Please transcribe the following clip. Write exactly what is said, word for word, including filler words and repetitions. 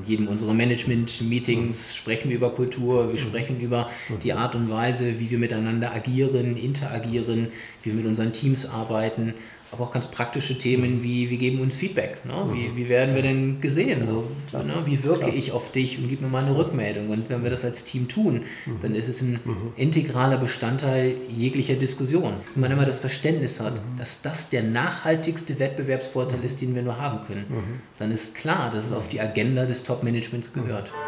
jedem unserer Management-Meetings sprechen wir über Kultur, wir sprechen über die Art und Weise, wie wir miteinander agieren, interagieren, wie wir mit unseren Teams arbeiten, aber auch ganz praktische Themen wie, wir geben uns Feedback, ne? wie, wie werden wir denn gesehen, so, ne? Wie wirke ich auf dich und gib mir mal eine Rückmeldung, und wenn wir das als Team tun, dann ist es ein integraler Bestandteil jeglicher Diskussion. Wenn man immer das Verständnis hat, dass das der nachhaltigste Wettbewerbsvorteil ist, den wir nur haben können, dann ist klar, dass es auf die Agenda des Top-Managements gehört.